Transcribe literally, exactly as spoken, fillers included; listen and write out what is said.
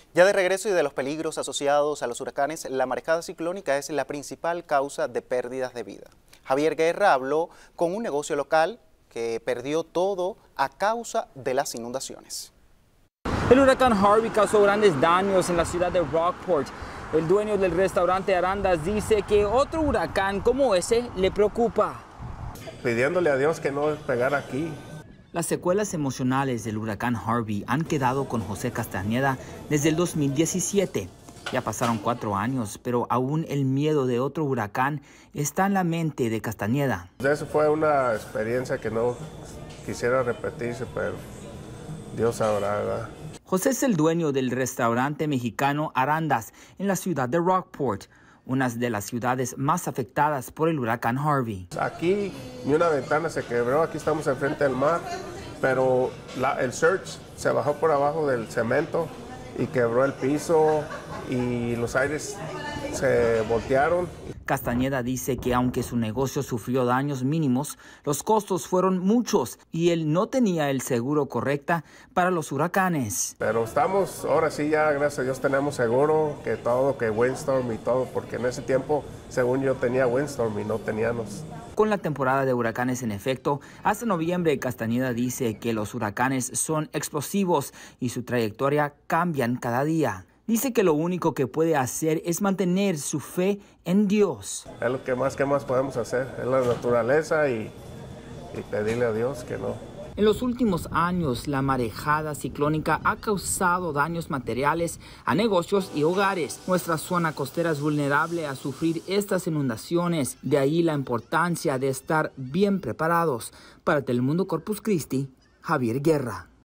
Ya de regreso y de los peligros asociados a los huracanes, la marejada ciclónica es la principal causa de pérdidas de vida. Javier Guerra habló con un negocio local que perdió todo a causa de las inundaciones. El huracán Harvey causó grandes daños en la ciudad de Rockport. El dueño del restaurante Arandas dice que otro huracán como ese le preocupa. Pidiéndole a Dios que no pegara aquí. Las secuelas emocionales del huracán Harvey han quedado con José Castañeda desde el dos mil diecisiete. Ya pasaron cuatro años, pero aún el miedo de otro huracán está en la mente de Castañeda. Eso fue una experiencia que no quisiera repetirse, pero Dios sabrá, ¿verdad? José es el dueño del restaurante mexicano Arandas en la ciudad de Rockport, una de las ciudades más afectadas por el huracán Harvey. Aquí ni una ventana se quebró, aquí estamos enfrente del mar, pero la, el surge se bajó por abajo del cemento y quebró el piso y los aires se voltearon. Castañeda dice que aunque su negocio sufrió daños mínimos, los costos fueron muchos y él no tenía el seguro correcto para los huracanes. Pero estamos, ahora sí ya, gracias a Dios tenemos seguro, que todo, que windstorm y todo, porque en ese tiempo, según yo, tenía windstorm y no teníamos. Con la temporada de huracanes en efecto, hasta noviembre Castañeda dice que los huracanes son explosivos y su trayectoria cambian cada día. Dice que lo único que puede hacer es mantener su fe en Dios. Es lo que más, que más podemos hacer, es la naturaleza y, y pedirle a Dios que no. En los últimos años, la marejada ciclónica ha causado daños materiales a negocios y hogares. Nuestra zona costera es vulnerable a sufrir estas inundaciones. De ahí la importancia de estar bien preparados. Para Telemundo Corpus Christi, Javier Guerra.